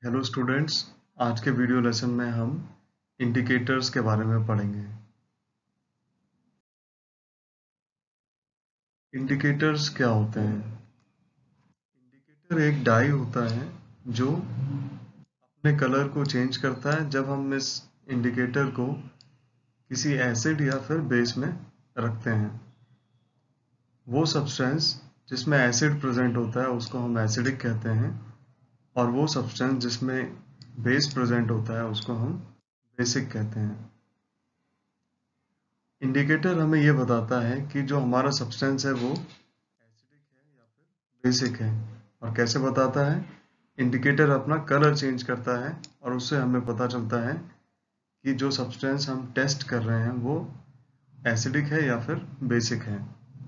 Hello students, आज के video lesson में हम इंडिकेटर्स के बारे में पढ़ेंगे। इंडिकेटर्स क्या होते हैं? इंडिकेटर एक डाई होता है जो अपने कलर को चेंज करता है जब हम इस इंडिकेटर को किसी एसिड या फिर बेस में रखते हैं। वो सब्सटेंस जिसमें एसिड प्रेजेंट होता है उसको हम एसिडिक कहते हैं, और वो सब्सटेंस जिसमें बेस प्रेजेंट होता है उसको हम बेसिक कहते हैं। इंडिकेटर हमें ये बताता है कि जो हमारा सब्सटेंस है वो एसिडिक है या फिर बेसिक है। और कैसे बताता है? इंडिकेटर अपना कलर चेंज करता है और उससे हमें पता चलता है कि जो सब्सटेंस हम टेस्ट कर रहे हैं वो एसिडिक है या फिर बेसिक है।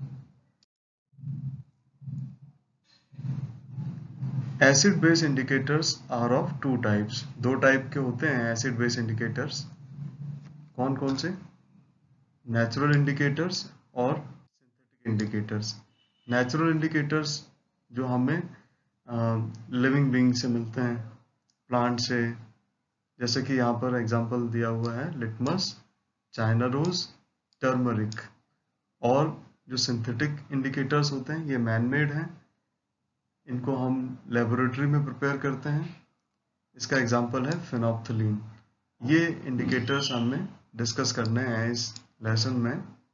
Acid base indicators are of two types. दो टाइप के होते हैं एसिड बेस इंडिकेटर्स। कौन कौन से? नेचुरल इंडिकेटर्स और सिंथेटिक इंडिकेटर्स। नेचुरल इंडिकेटर्स जो हमें लिविंग बीइंग से मिलते हैं, प्लांट से, जैसे कि यहाँ पर एग्जांपल दिया हुआ है लिटमस, चाइना रोज, टर्मरिक। और जो सिंथेटिक इंडिकेटर्स होते हैं ये मैन मेड हैं, इनको हम लेबोरेटरी में प्रिपेयर करते हैं। इसका एग्जांपल है फिनोप्थलीन। ये इंडिकेटर्स हमें डिस्कस करने हैं इस लेसन में।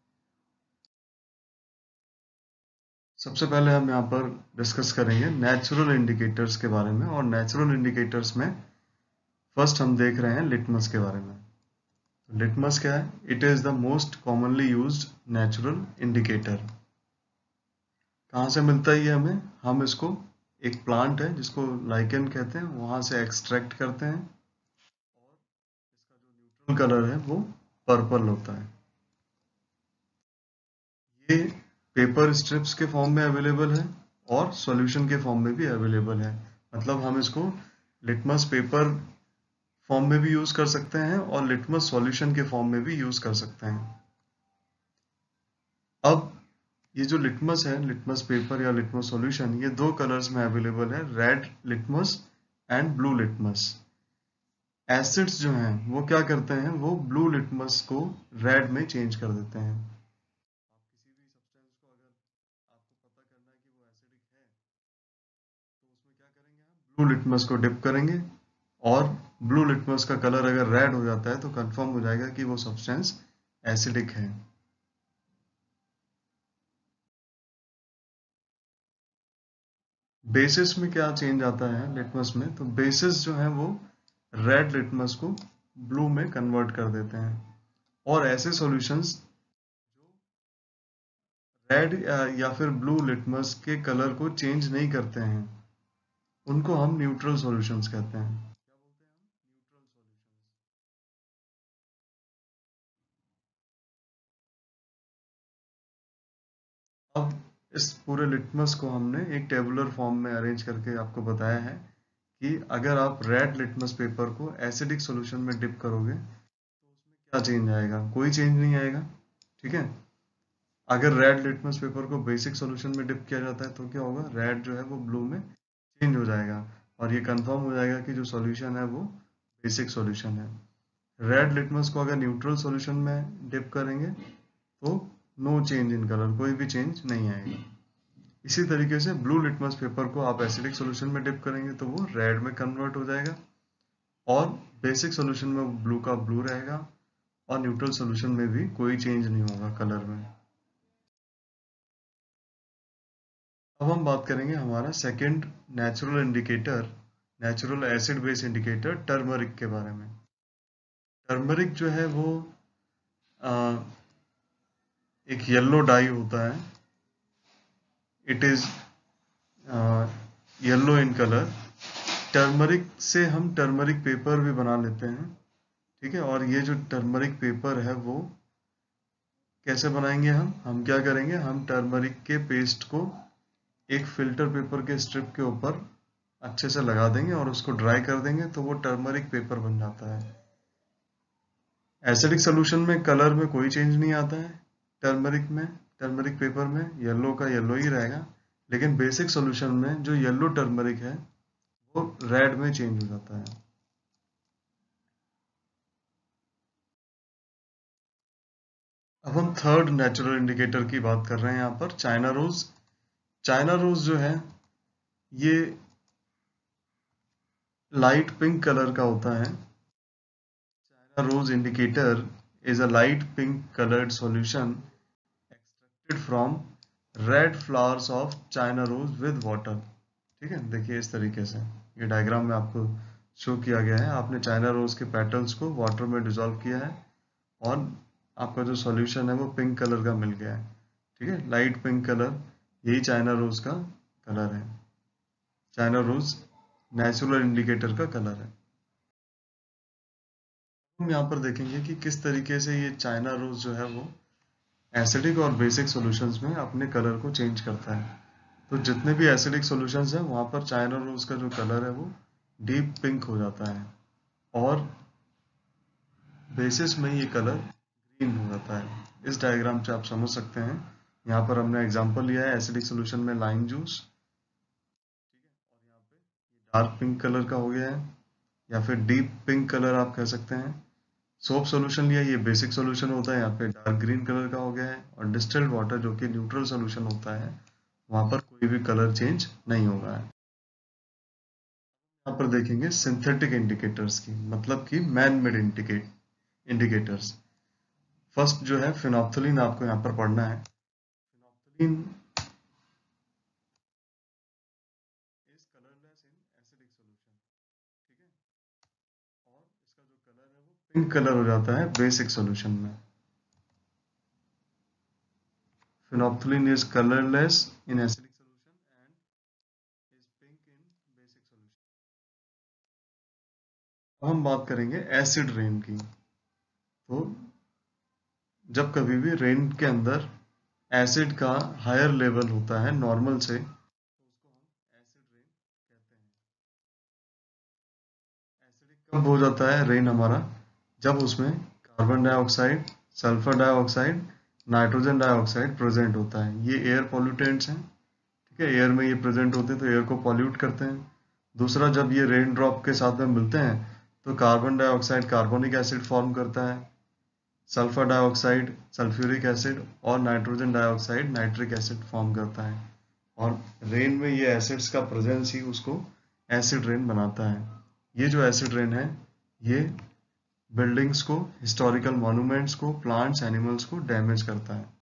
सबसे पहले हम यहाँ पर डिस्कस करेंगे नेचुरल इंडिकेटर्स के बारे में, और नेचुरल इंडिकेटर्स में फर्स्ट हम देख रहे हैं लिटमस के बारे में। लिटमस क्या है? It is the most commonly used natural indicator. कहाँ से मिलता है ये हमें? हम इसको एक प्लांट है जिसको लाइकेन कहते हैं, वहां से एक्सट्रैक्ट करते हैं, और इसका जो न्यूट्रल कलर है वो पर्पल होता है। ये पेपर स्ट्रिप्स के फॉर्म में अवेलेबल है और सॉल्यूशन के फॉर्म में भी अवेलेबल है। मतलब हम इसको लिटमस पेपर फॉर्म में भी यूज कर सकते हैं और लिटमस सॉल्यूशन के फॉर्म में भी यूज कर सकते हैं। अब ये जो लिटमस है, लिटमस पेपर या लिटमस सॉल्यूशन, ये दो कलर्स में अवेलेबल है, red litmus and blue litmus. Acids जो हैं वो क्या करते हैं? वो ब्लू लिटमस को रेड में चेंज कर देते हैं। आप किसी भी सब्सटेंस को अगर आपको पता करना है कि वो एसिडिक है, तो उसमें क्या करेंगे? हम ब्लू लिटमस को डिप करेंगे, और ब्लू लिटमस का कलर अगर रेड हो जाता है तो कंफर्म हो जाएगा कि वो सब्सटेंस एसिडिक है। बेसिस में क्या चेंज आता है लिटमस में? तो बेसिस जो है वो रेड लिटमस को ब्लू में कन्वर्ट कर देते हैं। और ऐसे सॉल्यूशंस जो रेड या फिर ब्लू लिटमस के कलर को चेंज नहीं करते हैं उनको हम न्यूट्रल सॉल्यूशंस कहते हैं। क्या बोलते हैं हम? Neutral solutions. अब इस पूरे लिटमस को हमने एक टेबुलर फॉर्म में अरेंज करके आपको बताया है कि अगर आप रेड लिटमस पेपर को एसिडिक सॉल्यूशन में डिप करोगे तो उसमें क्या चेंज आएगा? कोई चेंज नहीं आएगा। ठीक है। अगर रेड लिटमस पेपर को बेसिक सॉल्यूशन में डिप किया जाता है तो क्या होगा? रेड जो है वो ब्लू में चेंज हो जाएगा, और ये कंफर्म हो जाएगा कि जो सॉल्यूशन है वो बेसिक सॉल्यूशन है। रेड लिटमस को अगर न्यूट्रल सॉल्यूशन में डिप करेंगे तो नो चेंज इन कलर, कोई भी चेंज नहीं आएगा। इसी तरीके से ब्लू लिटमस पेपर को आप एसिडिक सॉल्यूशन में डिप करेंगे तो वो रेड में कन्वर्ट हो जाएगा, और बेसिक सॉल्यूशन में ब्लू का ब्लू रहेगा, और न्यूट्रल सॉल्यूशन में भी कोई चेंज नहीं होगा कलर में। अब हम बात करेंगे हमारा second natural indicator, natural acid base indicator turmeric के बारे में। टर्मरिक जो है वो आ, एक येलो डाई होता है। It is yellow in colour. Turmeric से हम टर्मरिक पेपर भी बना लेते हैं। ठीक है। और ये जो टर्मरिक पेपर है वो कैसे बनाएंगे? हम क्या करेंगे? हम टर्मरिक के पेस्ट को एक फिल्टर पेपर के स्ट्रिप के ऊपर अच्छे से लगा देंगे और उसको ड्राई कर देंगे तो वो टर्मरिक पेपर बन जाता है। एसिडिक सोल्यूशन में कलर में कोई चेंज नहीं आता है। टर्मरिक पेपर में येलो का येलो ही रहेगा, लेकिन बेसिक सॉल्यूशन में जो येलो टर्मरिक है वो रेड में चेंज हो जाता है। अब हम थर्ड नेचुरल इंडिकेटर की बात कर रहे हैं यहाँ पर, चाइना रोज। चाइना रोज जो है ये लाइट पिंक कलर का होता है। China rose indicator is a light pink coloured solution extracted from red flowers of China rose with water. ठीक है, देखिए इस तरीके से ये डायग्राम में आपको शो किया गया है। आपने चाइना रोज के पेटल्स को वाटर में डिसॉल्व किया है और आपका जो सॉल्यूशन है वो पिंक कलर का मिल गया है। ठीक है, लाइट पिंक कलर, यही चाइना रोज का कलर है। चाइना रोज नेचुरल इंडिकेटर का कलर है। हम यहाँ पर देखेंगे कि किस तरीके से ये चाइना रोज जो है वो एसिडिक और बेसिक सॉल्यूशंस में अपने कलर को चेंज करता है। तो जितने भी एसिडिक सॉल्यूशंस हैं वहाँ पर चाइना रोज का जो कलर है वो डीप पिंक हो जाता है और बेसिस में ये कलर ग्रीन हो जाता है। इस डायग्राम से आप समझ सकते हैं। यहाँ पर हमने एग्जांपल लिया है एसिडिक सॉल्यूशन में लाइम जूस, और यहाँ पे डार्क पिंक कलर का हो गया है या फिर डीप पिंक कलर आप कह सकते हैं। सोप सॉल्यूशन लिया, ये बेसिक सॉल्यूशन होता है, यहाँ पे डार्क ग्रीन कलर का हो गया है। और डिस्टिल्ड वाटर जो कि न्यूट्रल सॉल्यूशन होता है, वहां पर कोई भी कलर चेंज नहीं होगा। यहाँ पर देखेंगे सिंथेटिक इंडिकेटर्स की, मतलब कि मैन मेड इंडिकेटर्स। फर्स्ट जो है फिनोप्थलीन आपको यहाँ पर पढ़ना है। Phenolphthalein is colourless in acidic solution. ठीक है, और इसका जो कलर है वो पिंक कलर हो जाता है बेसिक सॉल्यूशन में। Phenolphthalein is colourless in acidic solution and is pink in basic solution. अब हम बात करेंगे एसिड रेन की। तो जब कभी भी रेन के अंदर एसिड का हायर लेवल होता है नॉर्मल से, तो उसको हम एसिड रेन कहते हैं। एसिडिक कब हो जाता है रेन हमारा? जब उसमें carbon dioxide, sulphur dioxide, nitrogen dioxide present होता है। ये एयर पॉल्यूटेंट्स हैं। ठीक है, एयर में ये प्रेजेंट होते हैं तो एयर को पॉल्यूट करते हैं। दूसरा, जब ये रेन ड्रॉप के साथ में मिलते हैं तो carbon dioxide carbonic acid form करता है, सल्फर डाइऑक्साइड सल्फ्यूरिक एसिड और nitrogen dioxide nitric acid form करता है। और रेन में ये एसिड्स का प्रेजेंस ही उसको एसिड रेन बनाता है। ये जो एसिड रेन है ये बिल्डिंग्स को, हिस्टोरिकल मॉन्यूमेंट्स को, प्लांट्स एनिमल्स को डैमेज करता है।